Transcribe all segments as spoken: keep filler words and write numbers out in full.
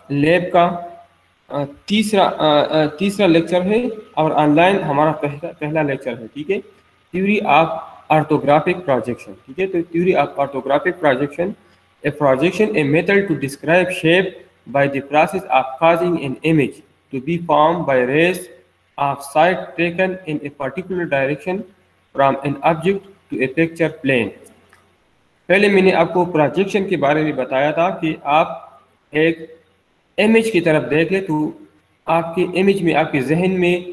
Lab का अ, तीसरा अ, अ, तीसरा लेक्चर है और ऑनलाइन हमारा पहला पहला लेक्चर है। ठीक है, थ्योरी ऑफ ऑर्थोग्राफिक प्रोजेक्शन। ठीक है, तो theory of orthographic projection, a projection a method to describe shape by the process of causing an image to be formed by rays of sight taken in a particular direction from an object to a picture plane। पहले मैंने आपको projection के बारे में बताया था कि आप एक इमेज की तरफ देखें तो आपके इमेज में, आपके जहन में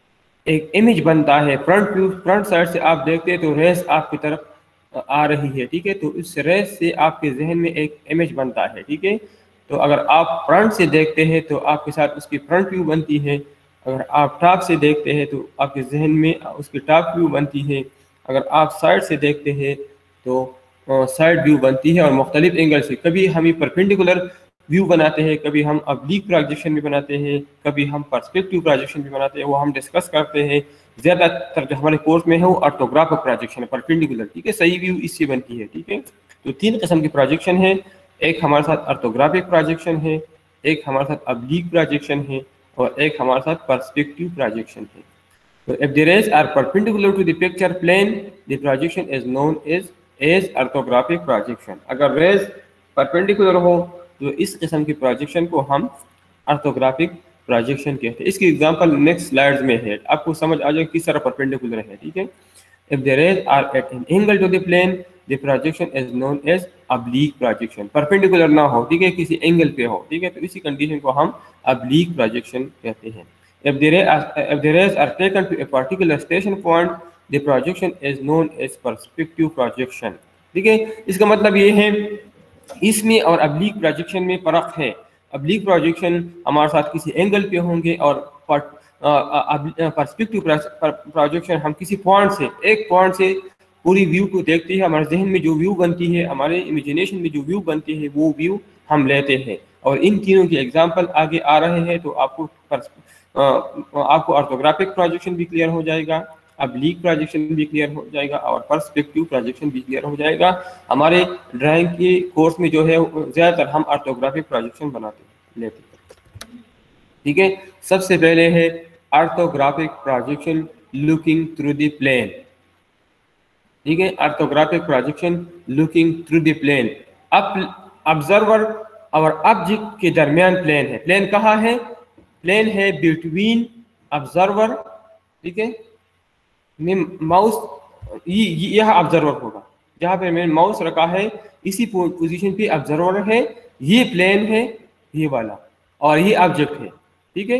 एक इमेज बनता है। फ्रंट व्यू, फ्रंट साइड से आप देखते हैं तो रेस आपकी तरफ आ रही है। ठीक है, तो इस रेस से आपके जहन में एक इमेज बनता है। ठीक है, तो अगर आप फ्रंट से देखते हैं तो आपके साथ उसकी फ्रंट व्यू बनती है, अगर आप टॉप से देखते हैं तो आपके जहन में उसकी टॉप व्यू बनती है, अगर आप साइड से देखते हैं तो साइड व्यू बनती है। और मुख्तलिफ एंगल से कभी हम परपेंडिकुलर व्यू बनाते हैं, कभी हम ऑब्लिक प्रोजेक्शन भी बनाते हैं, कभी हम पर्सपेक्टिव प्रोजेक्शन भी बनाते हैं, वो हम डिस्कस करते हैं। ज़्यादातर जो हमारे कोर्स में है वो ऑर्थोग्राफिक प्रोजेक्शन है, परपेंडिकुलर। ठीक है, सही व्यू इससे बनती है। ठीक है, तो तीन किस्म की प्रोजेक्शन है, एक हमारे साथ ऑर्थोग्राफिक प्रोजेक्शन है, एक हमारे साथ ऑब्लिक प्रोजेक्शन है, और एक हमारे साथ पर्सपेक्टिव प्रोजेक्शन है। So if the rays are perpendicular to the picture plane, the projection is known as as orthographic projection। अगर रेज परपेंडिकुलर हो तो इस किस्म की प्रोजेक्शन को हम ऑर्थोग्राफिक प्रोजेक्शन कहते हैं। इसकी एग्जांपल नेक्स्ट स्लाइड्स में है, आपको समझ आ जाए किस तरह परपेंडिकुलर है। ठीक है, if the rays are at an angle to the plane, the projection is known as oblique projection। Perpendicular ना हो, ठीक है, किसी एंगल पे हो। ठीक है, तो इसी कंडीशन को हम oblique projection कहते हैं। If the, ray are, if the rays are taken to a particular station point, the projection is known as perspective projection। ठीक है, इसका मतलब ये है इसमें और ऑब्लिक प्रोजेक्शन में फ़र्क है। ऑब्लिक प्रोजेक्शन हमारे साथ किसी एंगल पे होंगे और पर्सपेक्टिव प्रोजेक्शन हम किसी पॉइंट से, एक पॉइंट से पूरी व्यू को देखते हैं। हमारे जहन में जो व्यू बनती है, हमारे इमेजिनेशन में जो व्यू बनती है, वो व्यू हम लेते हैं। और इन तीनों के एग्जाम्पल आगे आ रहे हैं, तो आपको आपको ऑर्थोग्राफिक प्रोजेक्शन भी क्लियर हो जाएगा, ऑब्लिक प्रोजेक्शन भी क्लियर हो जाएगा, और पर्सपेक्टिव प्रोजेक्शन भी क्लियर हो जाएगा। हमारे ड्राइंग के कोर्स में जो है ज़्यादातर हम ऑर्थोग्राफिक प्रोजेक्शन बनाते लेते हैं। ठीक है, सबसे पहले है orthographic projection looking through the plane. ठीक है, orthographic projection looking through the plane. अब ऑब्जर्वर और ऑब्जेक्ट के दरमियान प्लेन है। प्लेन कहाँ है? प्लेन है बिटवीन ऑब्जर्वर, ठीक है, में माउस, ये यह ऑब्जर्वर होगा जहाँ पे मैंने माउस रखा है, इसी पोजीशन पे ऑब्जर्वर है। ये प्लेन है, ये वाला, और ये ऑब्जेक्ट है। ठीक है,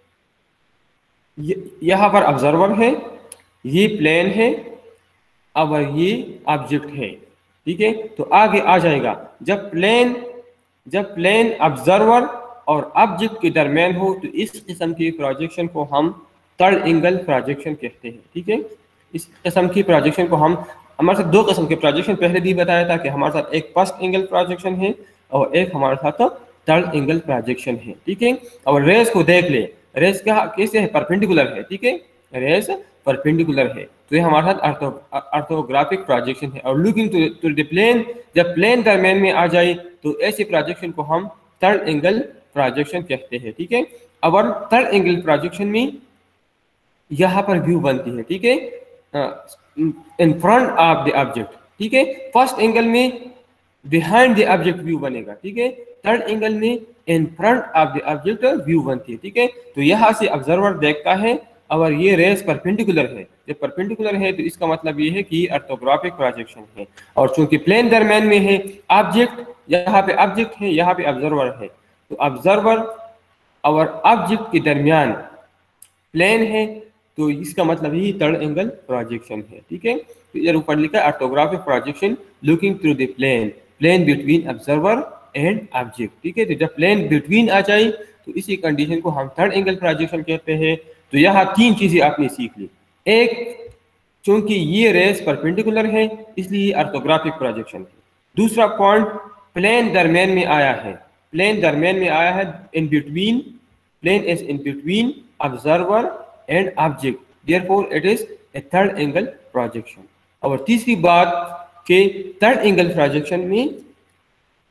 यहाँ पर ऑब्जर्वर है, ये प्लेन है, अब ये ऑब्जेक्ट है। ठीक है, तो आगे आ जाएगा जब प्लेन जब प्लेन ऑब्जर्वर और ऑब्जेक्ट के दरमियान हो तो इस किस्म की प्रोजेक्शन को हम थर्ड एंगल प्रोजेक्शन कहते हैं। ठीक है, इस किस्म की प्रोजेक्शन को हम, हमारे साथ दो किस्म के प्रोजेक्शन पहले भी बताया था कि हमारे साथ एक फर्स्ट एंगल प्रोजेक्शन है और एक हमारे साथ थर्ड एंगल प्रोजेक्शन है। ठीक है, और रेस को देख ले, रेस क्या कैसे है? परपेंडिकुलर है। ठीक है, रेस परपेंडिकुलर है, तो ये हमारे साथ ऑर्थोग्राफिक प्रोजेक्शन है। और लुकिंग टू द प्लेन, जब प्लेन दरमियान में आ जाए तो ऐसे प्रोजेक्शन को हम थर्ड एंगल प्रोजेक्शन कहते हैं। ठीक है, और थर्ड एंगल प्रोजेक्शन में यहाँ पर व्यू बनती है। ठीक है, in front of the object. ठीक है, फर्स्ट एंगल में बिहाइंड द ऑब्जेक्ट व्यू बनेगा। ठीक है, थर्ड एंगल में in front of the object view बनती है। ठीक है, तो यहाँ से ऑब्जर्वर देखता है और ये रेस परपेंडिकुलर है। जब परपेंडिकुलर है तो इसका मतलब ये है कि ऑर्थोग्राफिक प्रोजेक्शन है। और चूंकि प्लेन दरमियान में है, ऑब्जेक्ट यहाँ पे ऑब्जेक्ट है, यहाँ पे ऑब्जर्वर है, तो ऑब्जर्वर और ऑब्जेक्ट के दरमियान प्लेन है, तो इसका मतलब ही थर्ड एंगल प्रोजेक्शन है। ठीक है, तो इधर ऊपर लिखा है orthographic projection looking through the plane, plane between observer and object. ठीक है, तो जब प्लेन बिटवीन आ जाए तो इसी कंडीशन को हम थर्ड एंगल प्रोजेक्शन कहते हैं। तो यहाँ तीन चीजें आपने सीख ली। एक, चूंकि ये रेस परपेंडिकुलर है इसलिए ऑर्थोग्राफिक प्रोजेक्शन है। दूसरा पॉइंट, प्लेन दरमियान में आया है, प्लेन दरमियान में आया है, in between, plane is in between observer and object, therefore it is a third angle projection. और तीसरी बात के थर्ड एंगल प्रोजेक्शन में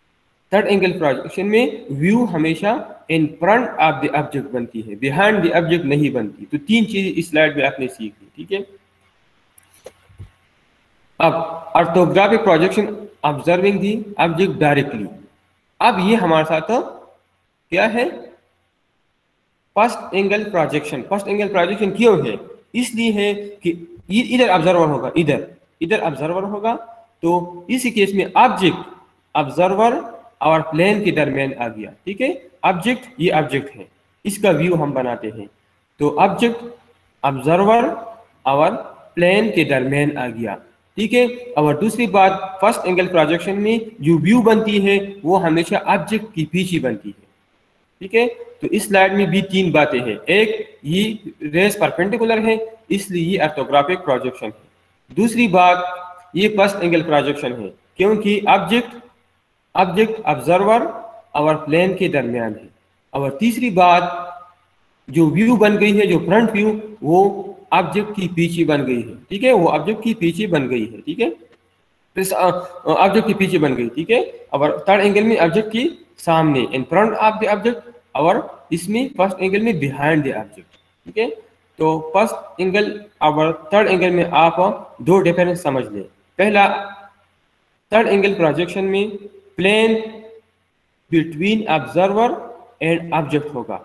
थर्ड एंगल प्रोजेक्शन में व्यू हमेशा in front of the object बनती है, बिहाइंड द ऑब्जेक्ट नहीं बनती। तो तीन चीज इस स्लाइड में आपने सीख ली, ठीक है। अब orthographic projection, observing the object directly. अब ये हमारे साथ क्या है, first angle projection. First angle projection क्यों है, इसलिए है कि इधर ऑब्जर्वर होगा, इधर इधर ऑब्जर्वर होगा, तो इसी केस में ऑब्जेक्ट ऑब्जर्वर और प्लेन के दरमियान आ गया, ठीक है। ऑब्जेक्ट, ये ऑब्जेक्ट है, इसका व्यू हम बनाते हैं, तो ऑब्जेक्ट ऑब्जर्वर और प्लेन के दरमियान आ गया, ठीक है। और दूसरी बात, फर्स्ट एंगल प्रोजेक्शन में जो व्यू बनती है वो हमेशा ऑब्जेक्ट की पीछे बनती है, ठीक है। तो इस स्लाइड में भी तीन बातें हैं। एक, ये रेस परपेंडिकुलर है इसलिए ये ऑर्थोग्राफिक प्रोजेक्शन है। दूसरी बात, ये फर्स्ट एंगल प्रोजेक्शन है क्योंकि ऑब्जेक्ट ऑब्जेक्ट ऑब्जर्वर और प्लेन के दरमियान है। और तीसरी बात, जो व्यू बन गई है, जो फ्रंट व्यू, वो ऑब्जेक्ट की पीछे बन गई है, ठीक है, वो ऑब्जेक्ट की पीछे बन गई है, ठीक है, ऑब्जेक्ट की पीछे बन गई, ठीक है। और थर्ड एंगल में ऑब्जेक्ट की सामने, in front of the object, और इसमें फर्स्ट एंगल में बिहाइंड द ऑब्जेक्ट, ठीक है। तो फर्स्ट एंगल और थर्ड एंगल में आप दो डिफरेंस समझ लें। पहला, थर्ड एंगल प्रोजेक्शन में plane between observer and object होगा,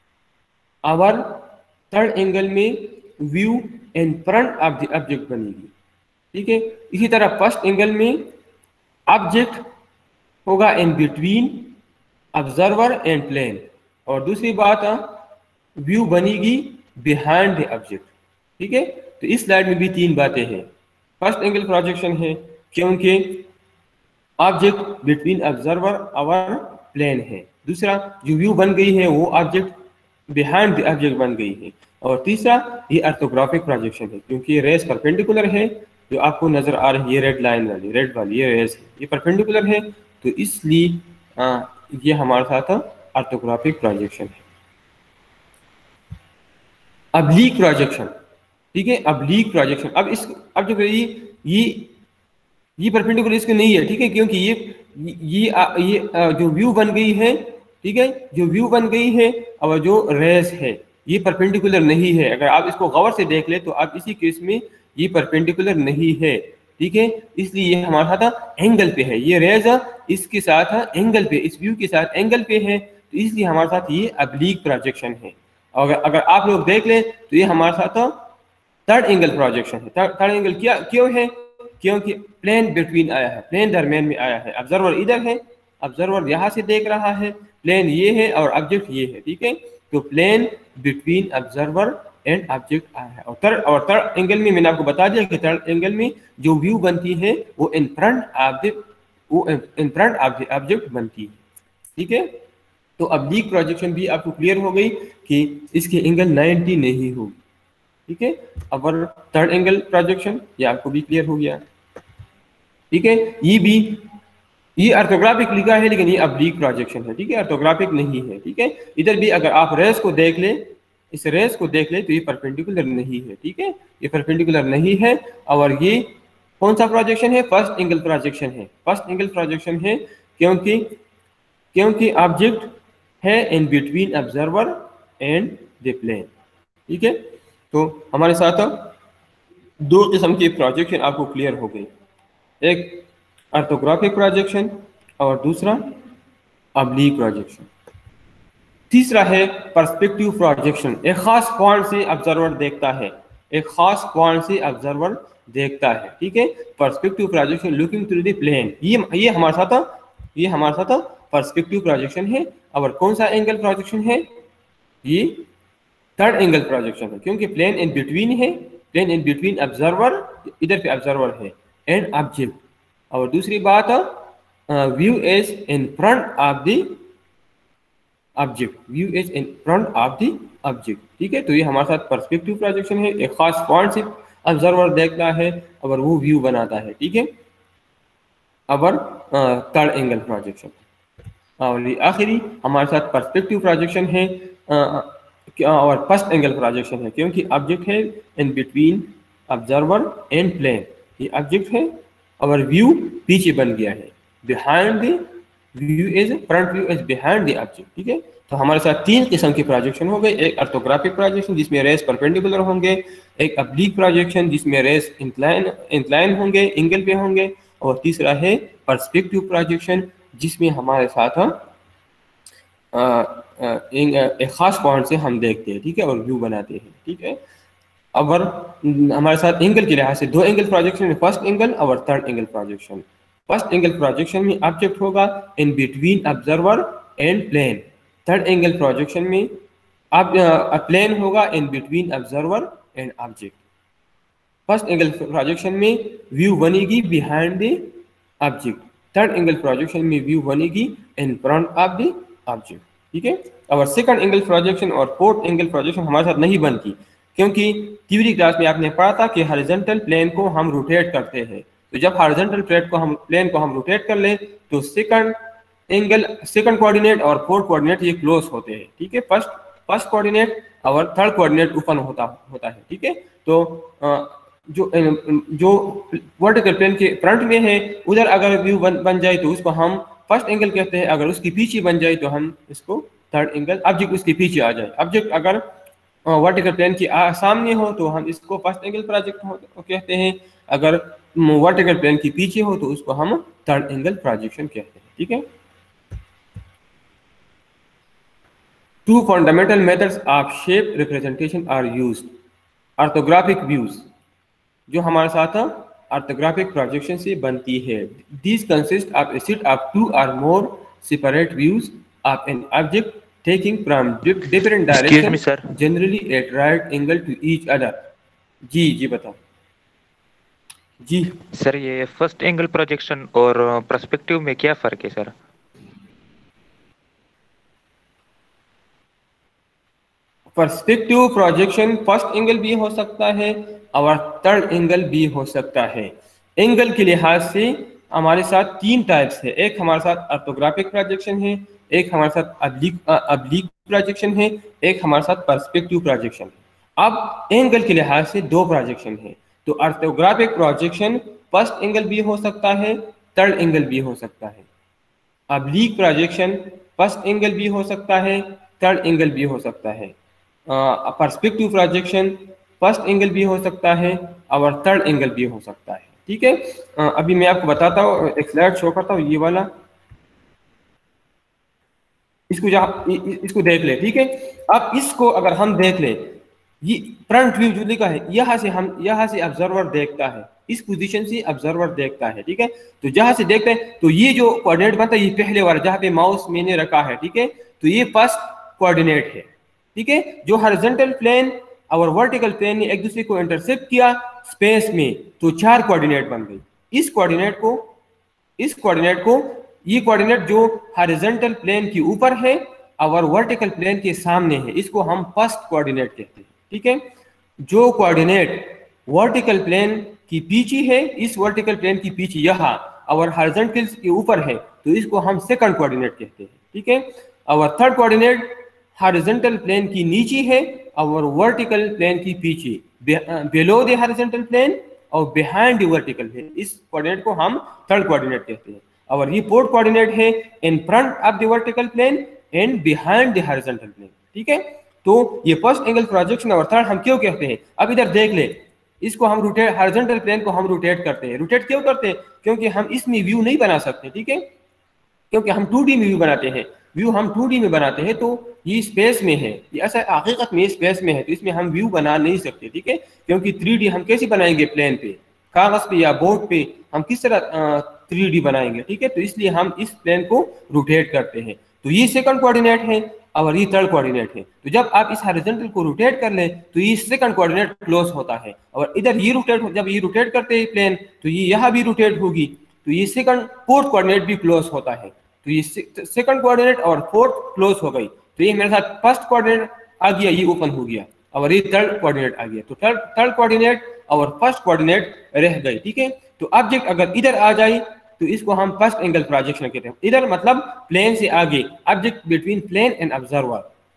और थर्ड एंगल में view in front of the object बनेगी, ठीक है। इसी तरह फर्स्ट एंगल में ऑब्जेक्ट होगा in between observer and plane, और दूसरी बात, व्यू बनेगी बिहाइंड द ऑब्जेक्ट, ठीक है। तो इस स्लाइड में भी तीन बातें हैं। फर्स्ट एंगल प्रोजेक्शन है क्योंकि ऑब्जेक्ट बिटवीन ऑब्जर्वर और प्लेन है। दूसरा, जो व्यू बन गई है वो ऑब्जेक्ट बिहाइंड द ऑब्जेक्ट बन गई है। और तीसरा, ये ऑर्थोग्राफिक प्रोजेक्शन है क्योंकि ये रेस परपेंडिकुलर है, जो आपको नजर आ रही है रेड लाइन वाली, रेड वाली ये रेस है, ये परपेंडिकुलर है, तो इसलिए ये हमारे साथ ऑर्थोग्राफिक प्रोजेक्शन है। ऑब्लीक प्रोजेक्शन, ठीक है, ऑब्लीक प्रोजेक्शन। अब इस अब जो ये ये ये परपेंडिकुलर इसको नहीं है, ठीक है, क्योंकि ये ये ये जो व्यू बन गई है, ठीक है, जो व्यू बन गई है और जो रेस है ये परपेंडिकुलर नहीं है। अगर आप इसको गौर से देख ले तो आप इसी केस में ये परपेंडिकुलर नहीं है, ठीक है, इसलिए ये हमारे साथ एंगल पे है, ये रेज इसके साथ एंगल पे, इस व्यू के साथ एंगल पे है, तो इसलिए हमारे साथ ये ऑब्लीक प्रोजेक्शन है। और अगर आप लोग देख लें तो ये हमारे साथ थर्ड एंगल प्रोजेक्शन है। थर्ड एंगल क्या क्यों है, क्योंकि प्लेन बिटवीन आया है, प्लेन दरमियान में आया है, ऑब्जर्वर इधर है, ऑब्जर्वर यहाँ से देख रहा है, प्लेन ये है और ऑब्जेक्ट ये है, ठीक है। तो plane between observer and object आया है। और थर्ड और थर्ड एंगल में मैंने आपको बता दिया कि थर्ड एंगल में जो व्यू बनती है वो इन फ्रंट ऑफ द वो in front of the object बनती है, ठीक है। तो ऑब्लीक प्रोजेक्शन भी आपको क्लियर हो गई कि इसके एंगल नाइंटी नहीं होगी, ठीक है। और थर्ड एंगल प्रोजेक्शन ये आपको भी क्लियर हो गया, ठीक है। ये भी ये ऑर्थोग्राफिक लिखा है लेकिन ये ऑब्लीक प्रोजेक्शन है, ठीक है, ऑर्थोग्राफिक नहीं है, ठीक है। इधर भी अगर आप रेस को देख ले, इस रेस को देख ले तो ये परपेंडिकुलर नहीं है, ठीक है, ये परपेंडिकुलर नहीं है। और ये कौन सा प्रोजेक्शन है, फर्स्ट एंगल प्रोजेक्शन है। फर्स्ट एंगल प्रोजेक्शन है क्योंकि क्योंकि ऑब्जेक्ट है in between observer and the plane, ठीक है। तो हमारे साथ दो किस्म के प्रोजेक्शन आपको क्लियर हो गई, एक ऑर्थोग्राफिक प्रोजेक्शन और दूसरा ऑब्लीक प्रोजेक्शन। तीसरा है पर्सपेक्टिव प्रोजेक्शन। एक खास पॉइंट से ऑब्जर्वर देखता है, एक खास पॉइंट से ऑब्जर्वर देखता है, ठीक है। Perspective projection looking through the plane, ये ये हमारे साथ ये हमारे साथ पर्सपेक्टिव प्रोजेक्शन है। और कौन सा एंगल प्रोजेक्शन है, ये थर्ड एंगल प्रोजेक्शन है क्योंकि प्लेन इन बिटवीन है, प्लेन इन बिटवीन ऑब्जर्वर, इधर पे ऑब्जर्वर है, एंड ऑब्जेक्ट। और दूसरी बात, view is in front of the object, view is in front of the object, ठीक है। तो ये हमारे साथ पर्सपेक्टिव प्रोजेक्शन है, एक खास पॉइंट से ऑब्जर्वर देखता है और वो व्यू बनाता है, ठीक है। और थर्ड एंगल प्रोजेक्शन और आखिरी हमारे साथ पर्सपेक्टिव प्रोजेक्शन है और फर्स्ट एंगल प्रोजेक्शन है क्योंकि ऑब्जेक्ट है in between observer and plane, ये ऑब्जेक्ट है और व्यू पीछे बन गया है, behind the view is front view is behind the object, ठीक है। तो हमारे साथ तीन किस्म की प्रोजेक्शन हो गई, एक ऑर्थोग्राफिक प्रोजेक्शन जिसमें रेस परपेंडिकुलर होंगे, एक ऑब्लिक प्रोजेक्शन जिसमें रेस इंक्लाइन इंक्लाइन होंगे, एंगल पे होंगे, और तीसरा है पर्सपेक्टिव प्रोजेक्शन जिसमें हमारे साथ हम आ, आ, एक खास पॉइंट से हम देखते हैं, ठीक है, और व्यू बनाते हैं, ठीक है। अगर हमारे साथ एंगल के लिहाज से दो एंगल प्रोजेक्शन में, फर्स्ट एंगल और third angle projection. First angle projection में ऑब्जेक्ट होगा in between observer and plane, third angle projection में अब प्लेन होगा in between observer and object. First angle projection में व्यू बनेगी behind the object, third angle projection में view बनेगी in front of the object, ठीक है। और सेकंड एंगल प्रोजेक्शन और फोर्थ एंगल प्रोजेक्शन हमारे साथ नहीं बनती, क्योंकि थ्योरी क्लास में आपने पढ़ा था कि हॉरिजॉन्टल प्लेन को हम रोटेट करते हैं। तो जब हॉरिजॉन्टल प्लेन को हम प्लेन को हम रोटेट कर ले तो सेकंड एंगल, सेकंड कोऑर्डिनेट और फोर्थ कोऑर्डिनेट ये क्लोज होते हैं, ठीक है। फर्स्ट फर्स्ट कोऑर्डिनेट और थर्ड कोऑर्डिनेट ओपन होता होता है, ठीक है। तो जो जो वर्टिकल प्लेन के फ्रंट में है उधर अगर व्यू बन, बन जाए तो उसको हम फर्स्ट एंगल कहते हैं, अगर उसके पीछे बन जाए तो हम इसको थर्ड एंगल, ऑब्जेक्ट उसके पीछे आ जाए, ऑब्जेक्ट अगर वर्टिकल प्लेन के सामने हो तो हम इसको फर्स्ट एंगल प्रोजेक्ट कहते हैं, अगर वर्टिकल प्लेन के पीछे हो तो उसको हम थर्ड एंगल प्रोजेक्शन कहते हैं, ठीक है। Two fundamental methods of shape representation are used. Orthographic views जो हमारे साथ ऑर्थोग्राफिक प्रोजेक्शन से बनती है, this consist of a set of two और more separate views of an object taking from different direction, generally at right angle to each other। जी जी बताओ जी सर। ये फर्स्ट एंगल प्रोजेक्शन और पर्सपेक्टिव में क्या फर्क है sir? Perspective projection first angle भी हो सकता है और थर्ड एंगल भी हो सकता है। एंगल के लिहाज से हमारे साथ तीन टाइप्स है, एक हमारे साथ ऑर्थोग्राफिक प्रोजेक्शन है, एक हमारे साथ ऑब्लिक ऑब्लिक प्रोजेक्शन है, एक हमारे साथ पर्सपेक्टिव प्रोजेक्शन है। अब एंगल के लिहाज से दो प्रोजेक्शन है, तो ऑर्थोग्राफिक प्रोजेक्शन फर्स्ट एंगल भी हो सकता है, थर्ड एंगल भी हो सकता है। ऑब्लिक प्रोजेक्शन फर्स्ट एंगल भी हो सकता है, थर्ड एंगल भी हो सकता है। पर्सपेक्टिव प्रोजेक्शन फर्स्ट एंगल भी हो सकता है और थर्ड एंगल भी हो सकता है, ठीक है। uh, अभी मैं आपको बताता हूँ, एक स्लाइड शो करता हूँ, ये वाला, इसको जहाँ इसको देख ले, ठीक है। अब इसको अगर हम देख ले, ये फ्रंट व्यू जो लिखा है, यहाँ से हम यहाँ से ऑब्जर्वर देखता है, इस पोजीशन से ऑब्जर्वर देखता है, ठीक है। तो जहां से देखते हैं तो ये जो कोऑर्डिनेट बनता है ये पहले वाला जहाँ पे माउस मैंने रखा है, ठीक है, तो ये फर्स्ट कोऑर्डिनेट है, ठीक है। जो हॉरिजॉन्टल प्लेन और वर्टिकल प्लेन ने एक दूसरे को इंटरसेप्ट किया स्पेस में तो चार कोऑर्डिनेट बन गई। इस कोऑर्डिनेट को इस कोऑर्डिनेट को ये कोऑर्डिनेट जो हॉरिजॉन्टल प्लेन के ऊपर है और वर्टिकल प्लेन के सामने है, इसको हम फर्स्ट कोऑर्डिनेट कहते हैं, ठीक है। जो कोऑर्डिनेट वर्टिकल प्लेन की पीछे है, इस वर्टिकल प्लेन की पीछे यहाँ और हॉरिजॉन्टल के ऊपर है, तो इसको हम सेकंड कोऑर्डिनेट कहते हैं, ठीक है। और थर्ड कोऑर्डिनेट हॉरिजॉन्टल प्लेन की नीचे है और वर्टिकल प्लेन की पीछे, बिलो द हॉरिजॉन्टल प्लेन और बिहाइंड द वर्टिकल प्लेन, इस कोऑर्डिनेट को हम थर्ड कोऑर्डिनेट कहते हैं। और ये फोर्थ कोऑर्डिनेट है in front of the vertical plane and behind the horizontal plane, ठीक है। तो ये फर्स्ट एंगल प्रोजेक्शन और थर्ड हम क्यों कहते हैं, अब इधर देख ले, इसको हम रोटेट, हॉरिजॉन्टल प्लेन को हम रोटेट करते हैं। रोटेट क्यों करते हैं? क्योंकि हम इसमें व्यू नहीं बना सकते, ठीक है, क्योंकि हम टू डी में व्यू बनाते हैं। व्यू हम टू डी में बनाते हैं तो ये स्पेस में है, ये ऐसा हकीकत में स्पेस में है, तो इसमें हम व्यू बना नहीं सकते, ठीक है। क्योंकि थ्री डी हम कैसे बनाएंगे, प्लेन पे, कागज पे या बोर्ड पे हम किस तरह थ्री डी बनाएंगे, ठीक है। तो इसलिए हम इस प्लेन को रोटेट करते हैं। तो ये सेकंड कोऑर्डिनेट है और ये थर्ड कोऑर्डिनेट है। तो जब आप इस हॉरिजॉन्टल को रोटेट कर ले तो ये सेकंड कोऑर्डिनेट क्लोज होता है, और इधर ये रोटेट, जब ये रोटेट करते हैं प्लेन तो ये यहाँ भी रोटेट होगी, तो ये सेकंड फोर्थ कोऑर्डिनेट भी क्लोज होता है। तो ये सेकंड कोऑर्डिनेट और फोर्थ क्लोज हो गई, तो ये मेरे साथ फर्स्ट कोऑर्डिनेट आ गया, ये ओपन हो गया, और ये थर्ड कोऑर्डिनेट आ गया। तो थर्ड थर्ड कोऑर्डिनेट और फर्स्ट कोऑर्डिनेट रह गए, ठीक है। तो ऑब्जेक्ट अगर इधर आ जाए तो इसको हम फर्स्ट एंगल प्रोजेक्शन कहते हैं। इधर मतलब प्लेन से आगे, object between plane and observer,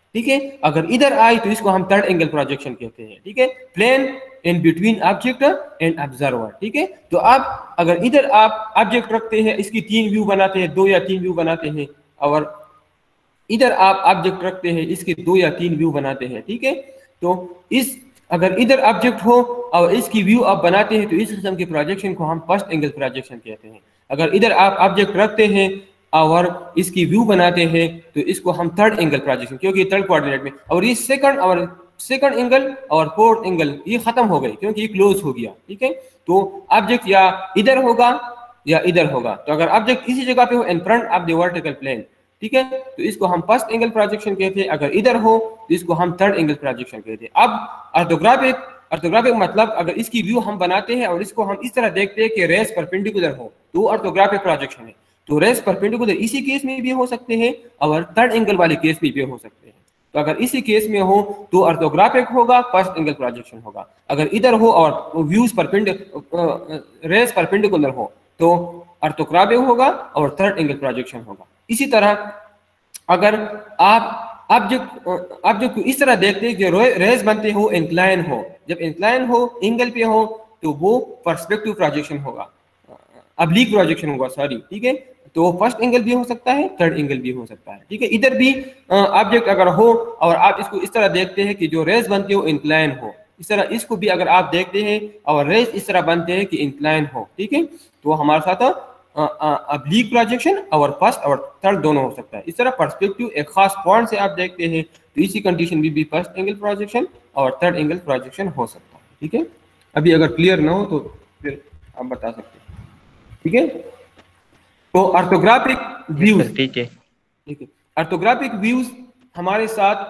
ठीक है। अगर इधर आई तो इसको हम थर्ड एंगल प्रोजेक्शन कहते हैं, ठीक है। Plane in between object and observer, ठीक है। तो आप अगर इधर आप ऑब्जेक्ट रखते हैं, इसकी तीन व्यू बनाते हैं, दो या तीन व्यू बनाते हैं, और इधर आप ऑब्जेक्ट रखते हैं, इसके दो या तीन व्यू बनाते हैं, ठीक है। तो इस अगर इधर ऑब्जेक्ट हो और इसकी व्यू आप बनाते हैं तो इस किस्म के प्रोजेक्शन को हम फर्स्ट एंगल प्रोजेक्शन कहते हैं। अगर इधर आप ऑब्जेक्ट रखते हैं और इसकी व्यू बनाते हैं तो इसको हम थर्ड एंगल प्रोजेक्शन, क्योंकि थर्ड कोऑर्डिनेट में, और ये सेकंड और सेकंड एंगल और फोर्थ एंगल ये खत्म हो गए क्योंकि ये क्लोज हो गया, ठीक है। तो ऑब्जेक्ट या इधर होगा या इधर होगा। तो अगर ऑब्जेक्ट इसी जगह पे हो in front of the vertical plane, ठीक है, तो इसको हम फर्स्ट एंगल प्रोजेक्शन कहते हैं। अगर इधर हो तो इसको हम थर्ड एंगल प्रोजेक्शन कहते हैं। अब ऑर्थोग्राफिक ऑर्थोग्राफिक मतलब अगर इसकी व्यू हम बनाते हैं और इसको हम इस तरह देखते हैं कि रेस परपेंडिकुलर हो तो ऑर्थोग्राफिक प्रोजेक्शन है। तो रेस परपेंडिकुलर इसी केस में भी हो सकते हैं और थर्ड एंगल वाले केस में भी हो सकते हैं। तो अगर इसी केस में हो तो ऑर्थोग्राफिक होगा, फर्स्ट एंगल प्रोजेक्शन होगा। अगर इधर हो और व्यूज परपेंडिकुलर रेस परपेंडिकुलर हो तो ऑर्थोग्राफिक होगा और थर्ड एंगल प्रोजेक्शन होगा। इसी तरह अगर आप ऑब्जेक्ट ऑब्जेक्ट को इस तरह देखते हैं कि रेस बनते हो इंक्लाइन हो, जब इंक्लाइन हो एंगल पे हो तो वो पर्सपेक्टिव प्रोजेक्शन होगा, ऑब्लिक प्रोजेक्शन होगा, सॉरी, ठीक है। तो फर्स्ट एंगल भी हो सकता है, थर्ड एंगल भी हो सकता है, ठीक है। इधर भी ऑब्जेक्ट अगर हो और आप इसको इस तरह देखते हैं कि जो रेस बनते हो इंक्लाइन हो, इस तरह इसको भी अगर आप देखते हैं और रेस इस तरह बनते हैं कि इंक्लाइन हो, ठीक है, तो हमारे साथ ऑब्लिक प्रोजेक्शन और फर्स्ट और थर्ड दोनों हो सकता है। इस तरह पर्सपेक्टिव एक खास पॉइंट से आप देखते हैं तो इसी कंडीशन में भी फर्स्ट एंगल प्रोजेक्शन और थर्ड एंगल प्रोजेक्शन हो सकता है, ठीक है। अभी अगर क्लियर ना हो तो फिर आप बता सकते हैं, ठीक है। तो ऑर्थोग्राफिक व्यूज, ठीक है, ठीक है। ऑर्थोग्राफिक व्यूज हमारे साथ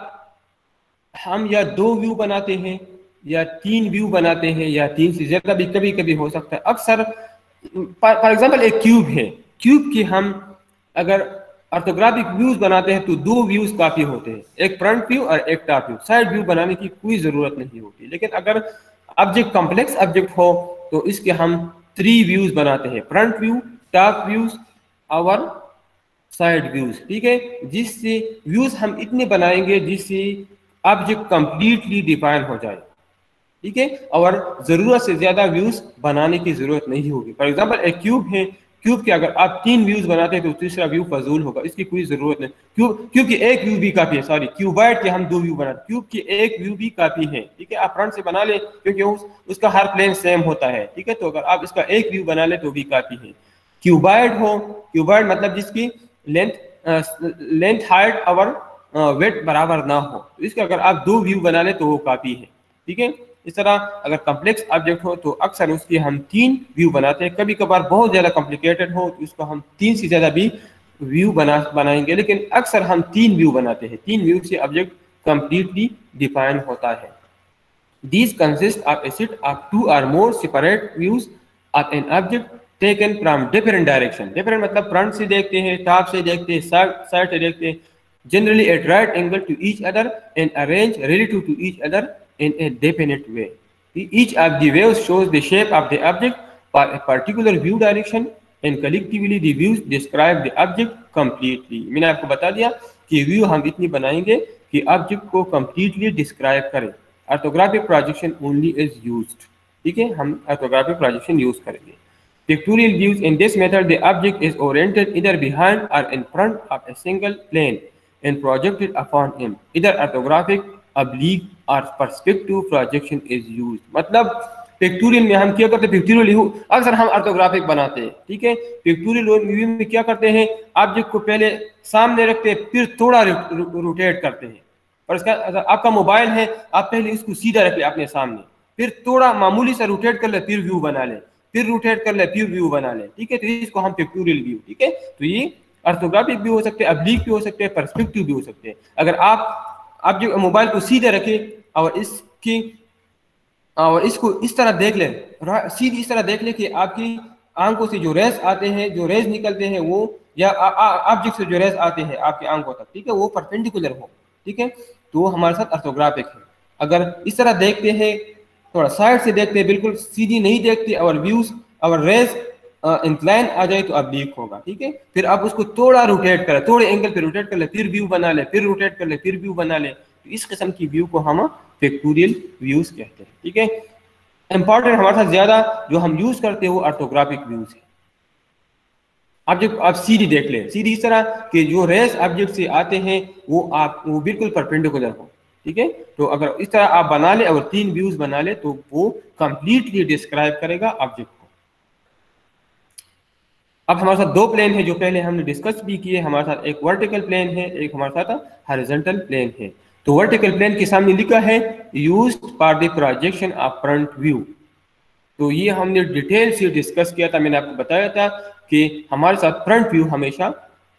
हम या दो व्यू बनाते हैं या तीन व्यू बनाते हैं या तीन से ज्यादा भी कभी कभी हो सकता है। अक्सर फॉर एग्जांपल एक क्यूब है, क्यूब के हम अगर ऑर्थोग्राफिक व्यूज बनाते हैं तो दो व्यूज काफी होते हैं, एक फ्रंट व्यू और एक टॉप व्यू। साइड व्यू बनाने की कोई जरूरत नहीं होती। लेकिन अगर ऑब्जेक्ट कॉम्प्लेक्स ऑब्जेक्ट हो तो इसके हम थ्री व्यूज बनाते हैं, फ्रंट व्यू, टॉप व्यूज और साइड व्यूज, ठीक है। जिससे व्यूज हम इतने बनाएंगे जिससे ऑब्जेक्ट कंप्लीटली डिफाइन हो जाए, ठीक है, और जरूरत से ज्यादा व्यूज बनाने की जरूरत नहीं होगी। फॉर एग्जांपल एक क्यूब है, क्यूब के अगर आप तीन व्यूज बनाते हैं तो तीसरा व्यू फजूल होगा, इसकी कोई जरूरत नहीं। क्यूब क्यूब की एक व्यू भी काफी है, सॉरी क्यूबाइड के हम दो व्यू बनाते, क्यूब की एक व्यू भी काफी है, ठीक है। आप फ्रंट से बना ले क्योंकि उस, उसका हर प्लेन सेम होता है, ठीक है। तो अगर आप इसका एक व्यू बना ले तो भी काफी है। क्यूबाइड हो, क्यूबाइड मतलब जिसकी लेंथ लेंथ हाइट और वेट बराबर ना हो, तो इसका अगर आप दो व्यू बना ले तो वो काफी है, ठीक है। इस तरह अगर कॉम्प्लेक्स ऑब्जेक्ट हो तो अक्सर उसकी हम तीन व्यू बनाते हैं। कभी कभार बहुत ज्यादा कॉम्प्लिकेटेड हो तो उसको हम तीन से ज्यादा भी व्यू बना बनाएंगे, लेकिन अक्सर हम तीन व्यू बनाते हैं। तीन व्यू से ऑब्जेक्ट कंप्लीटली डिफाइन होता है। These consist of a set of two or more separate views of an object taken from different direction. Different मतलब फ्रंट से देखते हैं, टॉप से देखते हैं, साइड से देखते हैं, generally at right angle to each other and arranged relative to each other in a definite way. Each of the waves shows the shape of the object for a particular view direction and collectively the views describe the object completely. मैंने आपको बता दिया कि view हम इतनी बनाएंगे कि object को completely describe करें। Orthographic projection only is used, ठीक है, हम ऑर्थोग्राफिक प्रोजेक्शन यूज करेंगे। Pictorial views in this method the object is oriented either behind और in front of a single plane and projected upon him. इधर orthographic, oblique और perspective projection is used. मतलब pictorial में हम क्या करते हैं, पिक्टोरियल व्यू अक्सर हम ऑर्थोग्राफिक बनाते हैं, ठीक है। पिक्टोरियल व्यू में क्या करते हैं, ऑब्जेक्ट को पहले सामने रखते हैं फिर थोड़ा रोटेट करते हैं। और इसका अगर आपका मोबाइल है, आप पहले इसको सीधा रख ले अपने सामने, फिर थोड़ा मामूली सा रोटेट कर ले, फिर व्यू बना ले, फिर रोटेट कर ले, फिर व्यू बना ले, ठीक है। तो इसको हम पिक्टोरियल व्यू, ठीक है। तो ये ऑर्थोग्राफिक भी हो सकते हैं, ऑब्लिक भी हो सकते हैं, पर्सपेक्टिव भी हो सकते हैं। अगर आप आप जो मोबाइल को सीधे रखें और इसकी और इसको इस तरह देख ले, सीधी इस तरह देख ले कि आपकी आंखों से जो रेस आते हैं, जो रेस निकलते हैं वो, या ऑब्जेक्ट से जो रेस आते हैं आपकी आंखों तक, ठीक है, वो परपेंडिकुलर हो, ठीक है, तो हमारे साथ ऑर्थोग्राफिक है। अगर इस तरह देखते हैं, थोड़ा साइड से देखते हैं, बिल्कुल सीधी नहीं देखते और व्यूज और रेस इंक्लाइन आ जाए तो ऑब्लिक होगा, ठीक है। फिर आप उसको थोड़ा रोटेट करें, थोड़े एंगल पे रोटेट कर ले, फिर व्यू बना ले, फिर रोटेट कर ले, फिर व्यू बना ले। तो इस किस्म की व्यू को हम फैक्टोरियल व्यूज कहते हैं, ठीक है। इंपॉर्टेंट हमारे साथ ज्यादा जो हम यूज करते हैं वो ऑर्थोग्राफिक व्यूज है। आप जब आप सीधी देख लें, सीधी इस तरह कि जो रेस ऑब्जेक्ट से आते हैं वो आप वो बिल्कुल परपेंडिकुलर हो, ठीक है। तो अगर इस तरह आप बना ले और तीन व्यूज बना ले तो वो कंप्लीटली डिस्क्राइब करेगा ऑब्जेक्ट को। अब हमारे साथ दो प्लेन है जो पहले हमने डिस्कस भी किए, हमारे साथ एक वर्टिकल प्लेन है, एक हमारे साथ हॉरिजॉन्टल प्लेन है। तो वर्टिकल प्लेन के सामने लिखा है used for the projection of front view. तो ये हमने डिटेल से डिस्कस किया था, मैंने आपको बताया था कि हमारे साथ फ्रंट व्यू हमेशा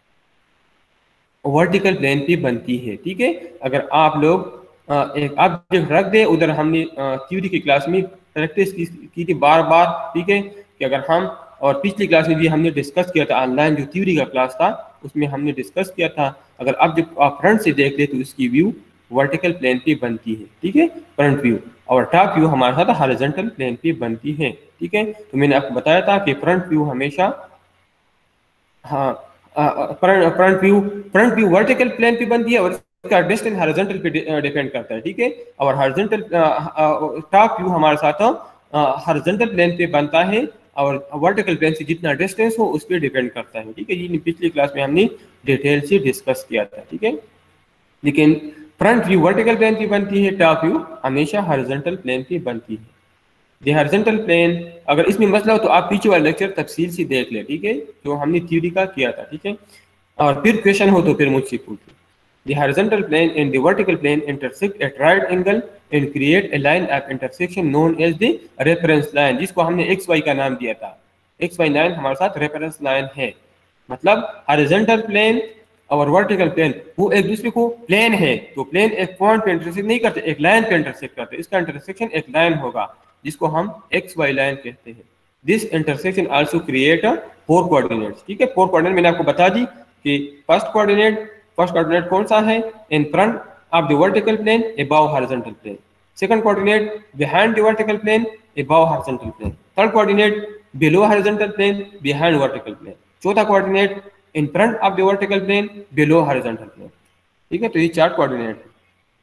वर्टिकल प्लेन पे बनती है, ठीक है। अगर आप लोग एक ऑब्जेक्ट रख दे, उधर हमने थ्योरी की क्लास में प्रैक्टिस की, की थी बार बार, ठीक है, कि अगर हम, और पिछली क्लास में भी हमने डिस्कस किया था, ऑनलाइन जो थ्योरी का क्लास था उसमें हमने डिस्कस किया था, अगर ऑब्जेक्ट आप फ्रंट से देख ले तो इसकी व्यू वर्टिकल प्लेन पे बनती है, ठीक है, फ्रंट व्यू। और टॉप व्यू हमारे साथ हॉरिजॉन्टल प्लेन पे बनती है, ठीक है। तो मैंने आपको बताया था कि फ्रंट व्यू हमेशा, हाँ, front view front view vertical plane पे बनती है और इसका डिस्टेंस हॉरिजॉन्टल पे डिपेंड करता है, ठीक है। और हॉरिजॉन्टल टॉप व्यू हमारे साथ हॉरिजॉन्टल प्लेन पे बनता है और वर्टिकल प्लेन से जितना डिस्टेंस हो उस पर डिपेंड करता है, ठीक है। ये पिछली क्लास में हमने डिटेल से डिस्कस किया था, ठीक है। लेकिन फ्रंट व्यू वर्टिकल प्लेन पे बनती है, टॉप व्यू हमेशा हॉरिजॉन्टल प्लेन पे बनती है। दी हॉरिजॉन्टल प्लेन, अगर इसमें मसला हो तो आप पीछे वाला लेक्चर तफसील से देख ले, ठीक है, जो हमने थ्योरी का किया था, ठीक है। और फिर क्वेश्चन हो तो फिर मुझसे पूछिए। The horizontal plane and the vertical plane intersect at right angle and create a line of intersection known as the reference line, जिसको हमने एक्स वाई का नाम दिया था। एक्स वाई लाइन हमारे साथ रेफरेंस लाइन है, मतलब हॉरिजॉन्टल प्लेन और वर्टिकल प्लेन वो एक दूसरे को प्लेन है, तो प्लेन एक पॉइंट पे इंटरसेक्ट नहीं करते, एक लाइन पे इंटरसेक्ट करते, इसका इंटरसेक्शन एक लाइन होगा जिसको हम एक्स वाई लाइन कहते हैं। This intersection also create four coordinates, ठीक है। फोर कोऑर्डिनेट मैंने आपको बता दी कि फर्स्ट कोऑर्डिनेट फर्स्ट कोऑर्डिनेट कौन सा है, in front of the vertical plane above horizontal plane. Second coordinate behind the vertical plane above horizontal plane. Third coordinate below horizontal plane behind vertical plane. चौथा coordinate in front of the vertical plane below horizontal plane, ठीक है। तो ये चार coordinate है।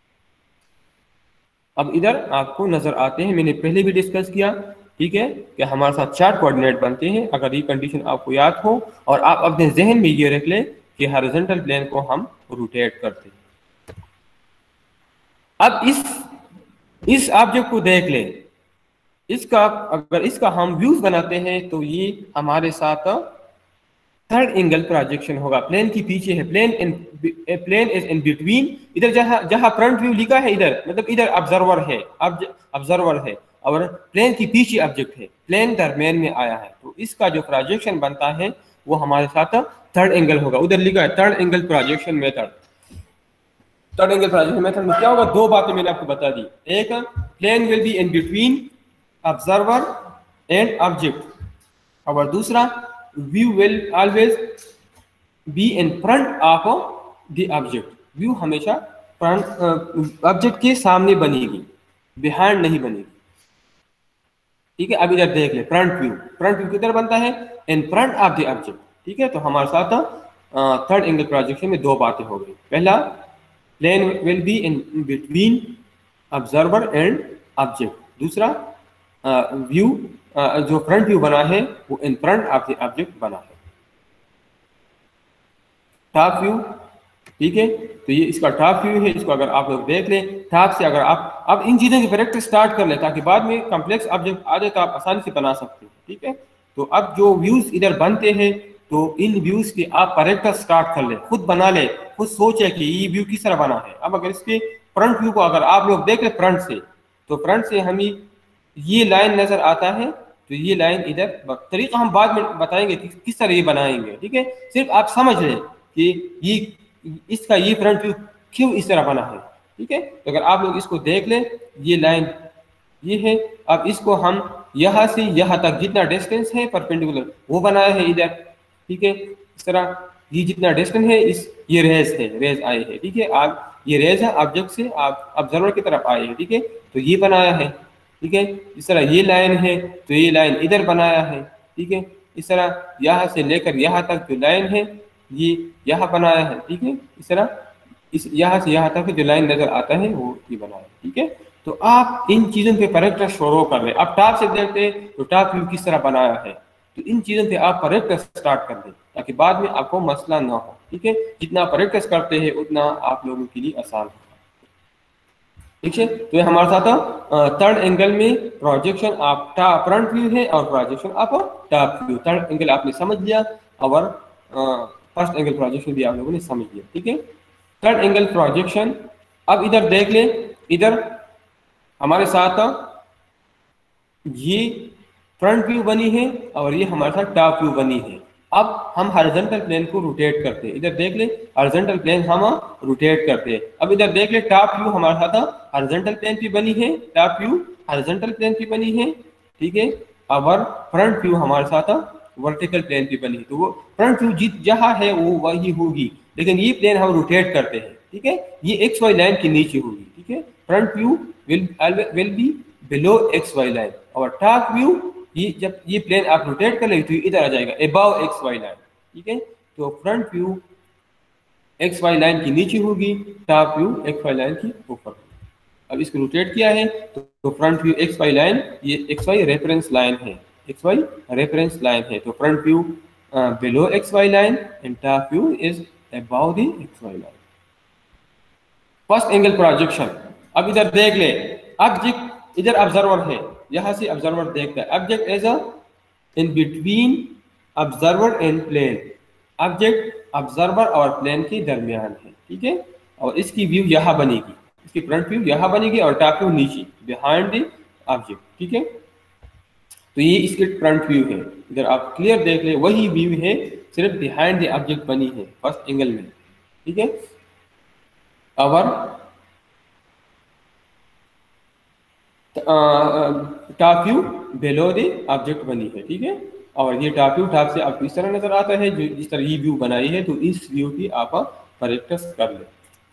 अब इधर आपको नजर आते हैं, मैंने पहले भी डिस्कस किया, ठीक है, कि हमारे साथ चार कोऑर्डिनेट बनते हैं। अगर ये कंडीशन आपको याद हो और आप अपने जहन में ये रख लें कि हॉरिजॉन्टल प्लेन को हम रोटेट करते हैं। अब इस इस ऑब्जेक्ट को देख लें, इसका अगर इसका हम व्यूज बनाते हैं तो ये हमारे साथ थर्ड एंगल प्रोजेक्शन होगा। प्लेन की पीछे है, plane in plane is in between. इधर जहां जहां फ्रंट व्यू लिखा है इधर मतलब इधर ऑब्जर्वर है, ऑब्जर्वर है और प्लेन की पीछे ऑब्जेक्ट है, प्लेन दरमियान में आया है, तो इसका जो प्रोजेक्शन बनता है वो हमारे साथ थर्ड एंगल होगा। उधर लिखा है third angle projection method. Third angle projection method में क्या होगा, दो बातें मैंने आपको बता दी। एक, plane will be in between observer and object, और दूसरा, view will always be in front of the object. View हमेशा फ्रंट ऑब्जेक्ट के सामने बनेगी, बिहाइंड नहीं बनेगी, ठीक है। अब इधर देख ले, फ्रंट व्यू फ्रंट व्यू किधर बनता है, in front of the object, ठीक है। तो हमारे साथ थर्ड एंगल प्रोजेक्शन में दो बातें हो गई। पहला, plane will be in between observer and object. दूसरा, व्यू uh, uh, जो फ्रंट व्यू बना है वो in front of the object बना है। टॉप व्यू, ठीक है, तो ये इसका टॉप व्यू है। इसको अगर आप लोग देख लें टॉप से, अगर आप अब इन चीज़ों की प्रैक्टिस स्टार्ट कर लें ताकि बाद में कम्प्लेक्स ऑब्जेक्ट आ जाए तो आप आसानी से बना सकते हैं, ठीक है। तो अब जो व्यूज इधर बनते हैं तो इन व्यूज के आप प्रैक्टिस स्टार्ट कर ले, खुद बना ले, खुद सोचे कि ये व्यू किस तरह बना है। अब अगर इसके फ्रंट व्यू को अगर आप लोग देख ले फ्रंट से, तो फ्रंट से हमें ये लाइन नजर आता है, तो ये लाइन इधर, तरीका हम बाद में बताएंगे कि किस तरह ये बनाएंगे, ठीक है। सिर्फ आप समझ लें कि ये इसका ये फ्रंट व्यू क्यों इस तरह बना है, ठीक है। तो अगर आप लोग इसको देख लें, ये लाइन ये है। अब इसको हम यहाँ से यहाँ तक जितना डिस्टेंस है परपेंडिकुलर वो बनाया है इधर, ठीक है। इस तरह ये जितना डिस्टेंस है, इस ये रेज है, रेज आए है, ठीक है। आप ये रेज है ऑब्जेक्ट से आप ऑब्जर्वर की तरफ आए हैं, ठीक है, तो ये बनाया है, ठीक है। इस तरह ये लाइन है तो ये लाइन इधर बनाया है, ठीक है। इस तरह यहाँ से लेकर यहाँ तक जो लाइन है ये यहाँ बनाया है, ठीक है। इस तरह इस यहाँ से यहाँ तक जो लाइन नजर आता है वो ये बनाया है, ठीक है। तो आप इन चीजों पे करेक्टर शुरू कर लें। आप टॉप से देखते हैं तो टॉप व्यू किस तरह बनाया है, तो इन चीजों पे आप करेक्टर स्टार्ट कर दें ताकि बाद में आपको मसला ना हो, ठीक है। जितना आप करेक्टर्स करते हैं उतना आप लोगों के लिए आसान होगा, ठीक है। तो ये हमारे साथ थर्ड एंगल में प्रोजेक्शन आप टॉप फ्रंट व्यू है और प्रोजेक्शन आप टॉप व्यू। थर्ड एंगल आपने समझ लिया और फर्स्ट एंगल प्रोजेक्शन भी आप लोगों ने समझ लिया, ठीक है। थर्ड एंगल प्रोजेक्शन, अब इधर देख ले, इधर हमारे साथ ये फ्रंट व्यू बनी है और ये हमारे साथ टॉप व्यू बनी है। अब हम हॉरिजॉन्टल प्लेन को रोटेट करते हैं, इधर देख ले हॉरिजॉन्टल प्लेन हम रोटेट करते हैं। अब इधर देख ले टॉप व्यू हमारे साथ हॉरिजॉन्टल प्लेन पे बनी है, टॉप व्यू हॉरिजॉन्टल प्लेन पे बनी है, ठीक है। और फ्रंट व्यू हमारे साथ वर्टिकल प्लेन पे बनी है। तो वो फ्रंट व्यू जित जहाँ है वो वही होगी, लेकिन ये प्लेन हम रोटेट करते हैं, ठीक है। ये एक्स वाई लाइन के नीचे होगी, ठीक है। Front view will will be below X Y line और टॉप व्यू ये जब ये प्लेन आप रोटेट कर लेंगे तो इधर आ जाएगा अबव एक्स वाई लाइन, ठीक है। तो front view X Y line की नीचे होगी, top view X Y line की ऊपर। अब इसको रोटेट किया है तो, तो front view X Y line, ये एक्स वाई रेफरेंस लाइन है, एक्स वाई रेफरेंस लाइन है। तो front view below X Y line and top view is above the X Y line. First angle projection, अब इधर देख ले object इधर observer है, यहां से ऑब्जर्वर देखता है। Object as a in between observer and plane, object observer और प्लेन के दरमियान है, ठीक है। और इसकी व्यू यहाँ बनेगी, इसकी फ्रंट व्यू यहाँ बनेगी और टॉप व्यू नीचे बिहाइंड द ऑब्जेक्ट, ठीक है। तो ये इसके फ्रंट व्यू है, इधर आप क्लियर देख ले वही व्यू है, सिर्फ बिहाइंड द ऑब्जेक्ट बनी है फर्स्ट एंगल में, ठीक है। और top view below the object बनी है, ठीक है। और ये टॉप व्यू टॉप से आपको इस तरह नजर आता है, जो जिस तरह ये व्यू बनाई है, तो इस व्यू की आप करेक्टर्स कर ले,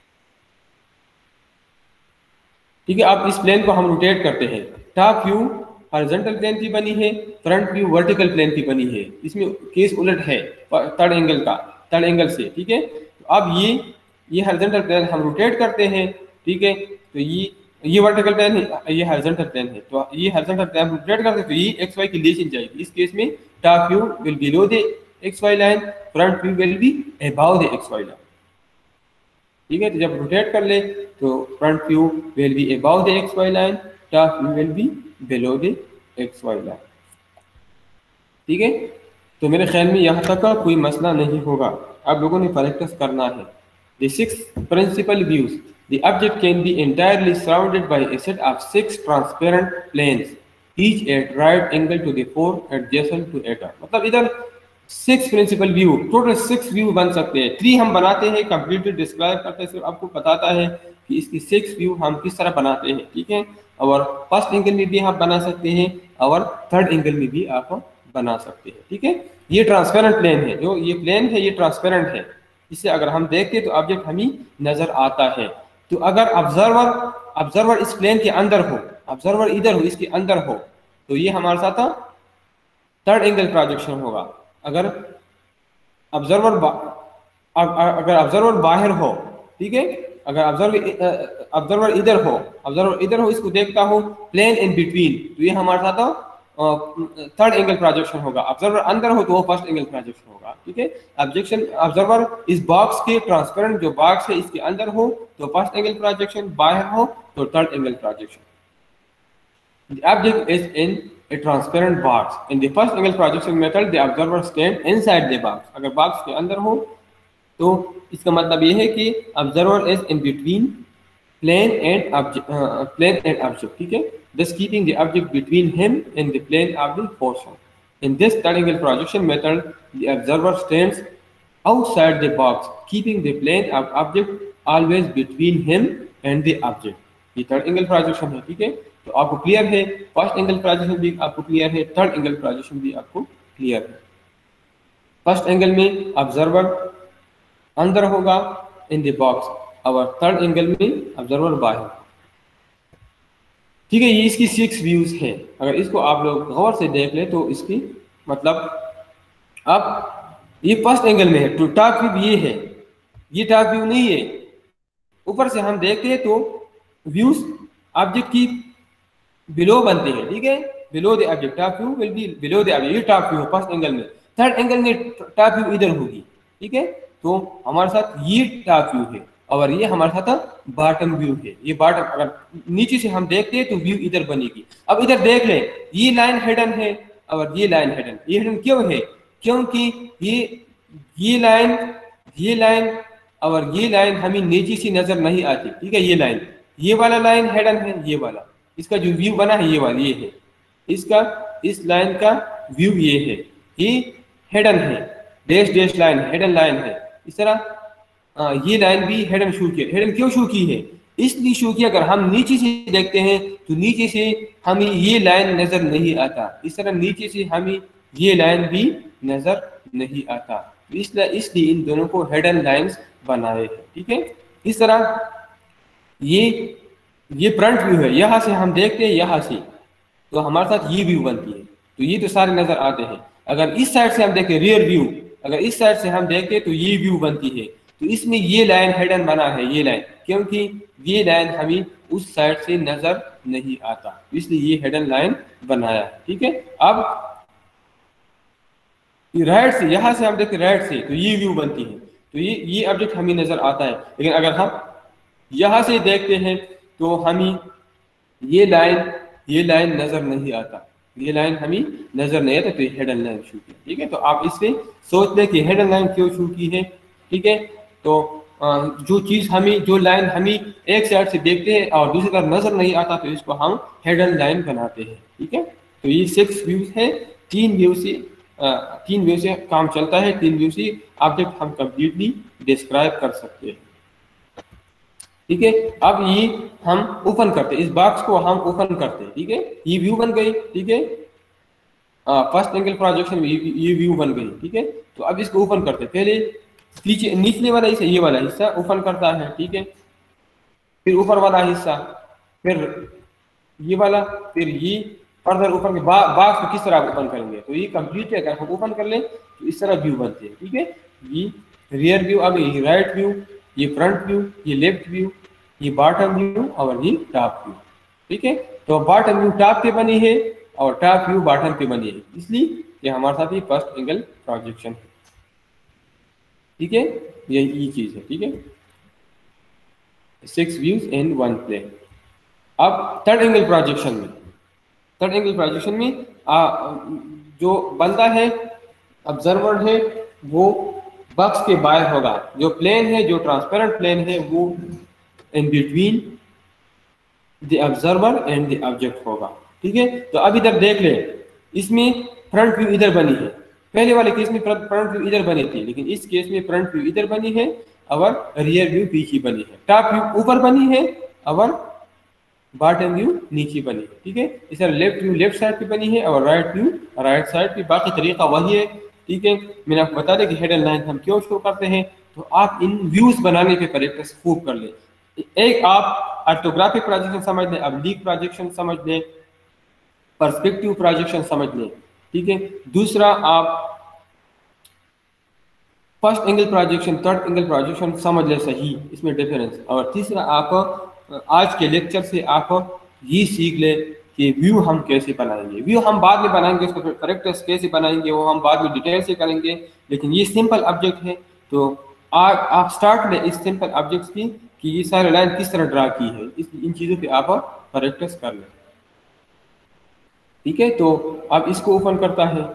ठीक है। आप इस प्लेन को हम रोटेट करते हैं, टॉप व्यू हॉरिजॉन्टल प्लेन की बनी है, फ्रंट व्यू वर्टिकल प्लेन की बनी है। इसमें केस उलट है थर्ड एंगल का, थर्ड एंगल से, ठीक है। तो अब ये ये हॉरिजॉन्टल प्लेन हम रोटेट करते हैं, ठीक है। तो ये ये वर्टिकल प्लेन है, ये हॉरिजॉन्टल प्लेन है, तो ये हॉरिजॉन्टल प्लेन रोटेट करते हैं तो ये एक्स वाई की नीचे जाएगी। इस केस में top view will below the X Y line, front view will be above the X Y line, ठीक है। तो जब रोटेट कर ले तो front view will be above the X Y line, top view will be below the X Y line, ठीक है। तो मेरे ख्याल में यहाँ तक का कोई मसला नहीं होगा, आप लोगों ने करेक्टर्स करना है। The six principal views. The object can be entirely surrounded by a set of six transparent planes, each at right angle to the four adjacent to it. मतलब इधर six principal view, total six view बन सकते हैं। Three हम बनाते हैं, completely describe करते हैं, सिर्फ आपको बताता है कि इसकी सिक्स व्यू हम किस तरह बनाते हैं, ठीक है। और फर्स्ट एंगल में भी आप बना सकते हैं और थर्ड एंगल में भी आप बना सकते हैं, ठीक है। ये ट्रांसपेरेंट प्लेन है, जो ये प्लेन है ये ट्रांसपेरेंट है, इससे अगर हम देखते तो ऑब्जेक्ट हमें नजर आता है। तो अगर ऑब्जर्वर ऑब्जर्वर इस प्लेन के अंदर हो, ऑब्जर्वर इधर हो, इसके अंदर हो, तो ये हमारे साथ थर्ड एंगल प्रोजेक्शन होगा। अगर ऑब्जर्वर अगर ऑब्जर्वर बाहर हो, ठीक है, अगर ऑब्जर्वर ऑब्जर्वर इधर हो, ऑब्जर्वर इधर हो, इसको देखता हो प्लेन इन बिटवीन, तो ये हमारे साथ थर्ड एंगल प्रोजेक्शन होगा। ऑब्जर्वर अंदर हो तो वो फर्स्ट एंगल प्रोजेक्शन होगा, ठीक है। ऑब्जेक्शन ऑब्जर्वर इस बॉक्स के ट्रांसपेरेंट जो बॉक्स है इसके अंदर हो तो फर्स्ट एंगल प्रोजेक्शन, बाहर हो तो third angle projection. The object is in a transparent box. In the first angle projection method, the observer stands inside the box. अगर बॉक्स के अंदर हो तो इसका मतलब ये है कि observer is in between plane and object, plane and object, ठीक है, thus keeping the object between him and the plane of the portion. In this third angle projection method, the observer stands outside the box, keeping the plane of object always between him and the object. ये third angle projection है, ठीक है। तो आपको clear है, first angle projection भी आपको clear है, थर्ड एंगल प्रोजेक्शन भी आपको क्लियर है। फर्स्ट एंगल में ऑब्जर्वर अंदर होगा इन द बॉक्स और थर्ड एंगल में ऑब्जर्वर बाहर, ठीक है। ये इसकी सिक्स व्यूज है, अगर इसको आप लोग गौर से देख ले तो इसकी मतलब अब ये फर्स्ट एंगल में है, तो टॉप व्यू ये है, ये टॉप व्यू नहीं है। ऊपर से हम देखते हैं तो व्यूज ऑब्जेक्ट की बिलो बनते हैं, ठीक है, below the object, top view will be below the object, ये टॉप व्यू फर्स्ट एंगल में। थर्ड एंगल में टॉप व्यू इधर होगी, ठीक है। तो हमारे साथ ये टॉप व्यू है और ये हमारे साथ बॉटम व्यू है। ये बॉटम, अगर नीचे से हम देखते हैं तो व्यू इधर बनेगी। अब इधर देख लें, ये लाइन हिडन है और ये लाइन हिडन। ये हिडन क्यों है? क्योंकि ये ये लाइन ये लाइन और ये लाइन हमें नीचे से नजर नहीं आती, ठीक है। ये लाइन, ये वाला लाइन हिडन है, ये वाला, इसका जो व्यू बना है ये वाला, ये है इसका, इस लाइन का व्यू ये है, ये हिडन है, dash dash line hidden line है। इस तरह आ, ये लाइन भी हिडन शो की। हिडन क्यों शो की है? इसलिए शो की, अगर हम नीचे से देखते हैं तो नीचे से हमें ये लाइन नजर नहीं आता, इस तरह नीचे से हमें ये लाइन भी नजर नहीं आता, इसलिए इसलिए इन दोनों को हिडन लाइंस बनाए हैं, ठीक है। इस तरह ये ये फ्रंट व्यू है, यहाँ से हम देखते हैं, यहाँ से तो हमारे साथ ये व्यू बनती है, तो ये तो सारे नजर आते हैं। अगर इस साइड से हम देखें रियर व्यू, अगर इस साइड से हम देखते तो ये व्यू बनती है, तो इसमें ये लाइन हिडन बना है, ये लाइन, क्योंकि ये लाइन हमें उस साइड से नजर नहीं आता, इसलिए ये हिडन लाइन बनाया है, ठीक है। अब राइट से, यहाँ से हम देखते राइट से तो ये व्यू बनती है, तो ये ये ऑब्जेक्ट हमें नजर आता है। लेकिन अगर हम यहाँ से देखते हैं तो हमें ये लाइन ये लाइन नजर नहीं आता, ये लाइन हमें नजर नहीं आता, तो ये हिडन लाइन शू की, ठीक है। तो आप इससे सोच लें कि हिडन लाइन क्यों शू की है, ठीक है। तो जो चीज हमें, जो लाइन हमें एक साइड से देखते हैं और दूसरी तरफ नजर नहीं आता, तो इसको हम हिडन लाइन बनाते हैं, ठीक है। तो ये सिक्स व्यूज है, तीन व्यू से तीन व्यू से काम चलता है, तीन व्यू से ऑब्जेक्ट हम कंप्लीटली डिस्क्राइब कर सकते हैं, ठीक है। अब ये हम ओपन करते हैं, इस बॉक्स को हम ओपन करते हैं, ठीक है। ये व्यू बन गई, ठीक है, फर्स्ट एंगल प्रोजेक्शन में ये व्यू बन गई, ठीक है। तो अब इसको ओपन करते हैं, पहले नीचे निचले वाला हिस्सा, ये वाला हिस्सा ओपन करता है, ठीक है, फिर ऊपर वाला हिस्सा, फिर ये वाला, फिर ये फर्दर ओपन के बॉक्स को किस तरह ओपन करेंगे, तो ये कंप्लीट है। अगर हम ओपन कर लें तो इस तरह व्यू बनते हैं, ठीक है। ये रियर व्यू, अब ये राइट व्यू, ये फ्रंट व्यू, ये लेफ्ट व्यू, ये बॉटम व्यू और ये टॉप व्यू, ठीक है। तो बॉटम व्यू टॉप पे बनी है और टॉप व्यू बॉटम पे बनी है, इसलिए कि हमारे साथ ये फर्स्ट एंगल प्रोजेक्शन है, ठीक है। यही चीज है, ठीक है, six views in one plane. अब थर्ड एंगल प्रोजेक्शन में थर्ड एंगल प्रोजेक्शन में आ, जो बंदा है, ऑब्जर्वर है, वो बॉक्स के बाहर होगा, जो प्लेन है, जो ट्रांसपेरेंट प्लेन है, वो in between the observer and the object होगा, ठीक है। तो अब इधर देख ले, इसमें फ्रंट व्यू इधर बनी है, पहले वाले केस में फ्रंट व्यू इधर बनी थी, लेकिन इस केस में फ्रंट व्यू इधर बनी है और रियर व्यू पीछे बनी है, टॉप व्यू ऊपर बनी है और बॉटम व्यू नीचे बनी है, ठीक है। इस तरह लेफ्ट व्यू लेफ्ट साइड पे बनी है और राइट व्यू राइट साइड पे, बाकी तरीका वही है, ठीक है। मैंने आपको बता दें कि हिडन लाइन हम क्यों शो करते हैं, तो आप इन व्यूज बनाने पे प्रैक्टिस खूब कर लें। एक आप ऑर्थोग्राफिक प्रोजेक्शन समझ लें, ऑब्लिक प्रोजेक्शन समझ लें, पर्सपेक्टिव प्रोजेक्शन समझ लें, ठीक है। दूसरा आप first angle projection, third angle projection समझ लें सही, इसमें डिफरेंस। और तीसरा आप आज के लेक्चर से आप ये सीख ले कि व्यू हम कैसे बनाएंगे। व्यू हम बाद में बनाएंगे, उसको प्रैक्टिस कैसे बनाएंगे वो हम बाद में डिटेल से करेंगे, लेकिन ये सिंपल ऑब्जेक्ट है, तो आ, आप स्टार्ट ले इस सिंपल ऑब्जेक्ट्स की कि ये सारे लाइन किस तरह ड्रा की है, इस इन चीज़ों पे आप प्रैक्टिस कर लें, ठीक है। तो अब इसको ओपन करता है,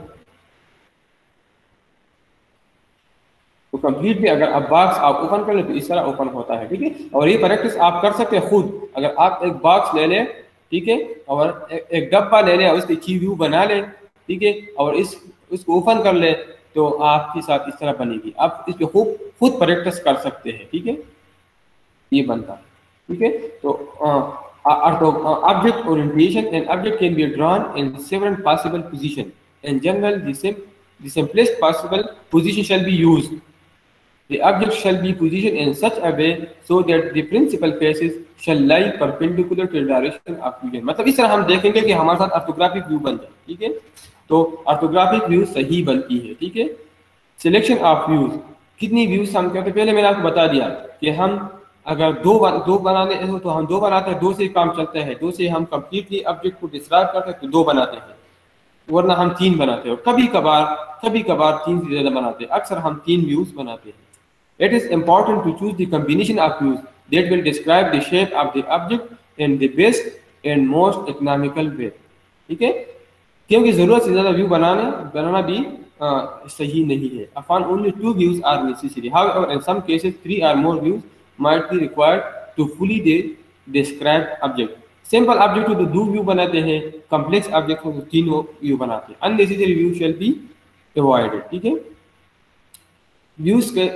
तो कंप्लीट भी अगर आप बॉक्स आप ओपन कर ले तो इस तरह ओपन होता है, ठीक है। और ये प्रैक्टिस आप कर सकते हैं खुद, अगर आप एक बॉक्स ले लें, ठीक है, और एक डब्बा ले लें और इसकी की व्यू बना लें, ठीक है, और इस इसको ओपन कर ले तो आपके साथ इस तरह बनेगी। आप इस पर खुद खुद प्रैक्टिस कर सकते हैं, ठीक है, ये बनता है, ठीक है। तो object orientation and object can be drawn in several possible position, in general the simplest possible position shall be used. The object shall be positioned in such a way so that the principal faces shall lie perpendicular to the direction of vision। मतलब इस तरह हम देखेंगे कि हमारे साथ orthographic view बन जाए, ठीक है। तो ऑर्थोग्राफिक व्यूज सही बनती है, ठीक है। सिलेक्शन ऑफ व्यूज, कितनी व्यूज हम करते, पहले मैंने आपको बता दिया कि हम अगर दो बन, दो बनाने हो तो हम दो बनाते हैं, दो से काम चलता है, दो से हम कंप्लीटली ऑब्जेक्ट को डिस्क्राइब करते हैं तो दो बनाते हैं, वरना हम तीन बनाते हैं, और कभी कभार कभी कभार तीन से ज्यादा बनाते हैं, अक्सर हम तीन व्यूज बनाते हैं। It is important to choose the combination of views that will describe the shape of the object in the best and most economical way, ठीक है, क्योंकि जरूरत से ज्यादा व्यू बनाना बनाना भी uh, सही नहीं है। Often only two views are necessary. However, in some cases, three or more views might be required to fully de describe object. Simple object हो तो दो व्यू बनाते हैं, कॉम्प्लेक्स ऑब्जेक्ट हो तो तीन व्यू बनाते हैं। Unnecessary view shall be avoided, ठीक है। व्यूज के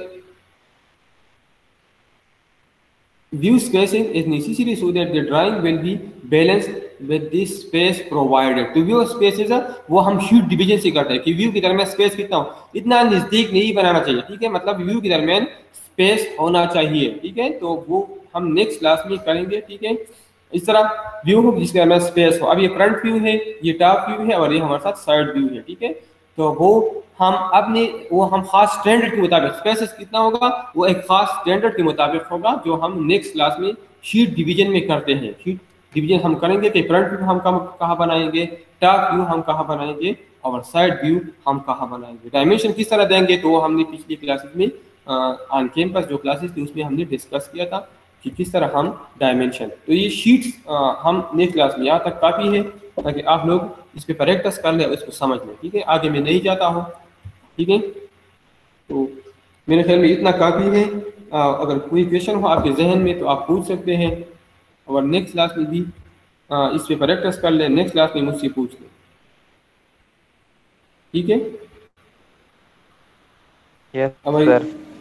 view spacing is necessary so that the drawing will be balanced with the space provided. तो व्यू स्पेसेस है वो हम शीट डिवीजन से करते हैं कि व्यू के दरमियान स्पेस कितना हो, इतना नजदीक नहीं बनाना चाहिए, ठीक है, मतलब व्यू के दरमियान स्पेस होना चाहिए, ठीक है। तो वो हम नेक्स्ट क्लास में करेंगे, ठीक है। इस तरह व्यू हो जिसके दरमियान स्पेस हो। अब ये फ्रंट व्यू है, ये टॉप व्यू है और ये हमारे साथ साइड व्यू है, ठीक है। तो वो हम अपने वो हम खास स्टैंडर्ड के मुताबिक स्पेसेस कितना होगा वो एक खास स्टैंडर्ड के मुताबिक होगा, जो हम नेक्स्ट क्लास में शीट डिवीजन में करते हैं। शीट डिवीजन हम करेंगे कि फ्रंट व्यू हम कहाँ बनाएंगे, टॉप व्यू हम कहाँ बनाएंगे और साइड व्यू हम कहाँ बनाएंगे, डायमेंशन किस तरह देंगे, तो वो हमने पिछली क्लासेस में ऑन कैंपस जो क्लासेस थी उसमें हमने डिस्कस किया था कि किस तरह हम डायमेंशन। तो ये शीट्स हम नेक्स्ट क्लास में यहाँ तक काफ़ी है ताकि आप लोग इस पर प्रैक्टिस कर ले और इसको समझ लें, ठीक है। आगे मैं नहीं जाता हूँ, ठीक है। तो मेरे ख्याल में इतना काफ़ी है। आ, अगर कोई क्वेश्चन हो आपके जहन में तो आप पूछ सकते हैं, और नेक्स्ट क्लास में भी आ, इस पर प्रैक्टिस कर लें, नेक्स्ट क्लास में मुझसे पूछ लें, ठीक है। यस हमारी सर।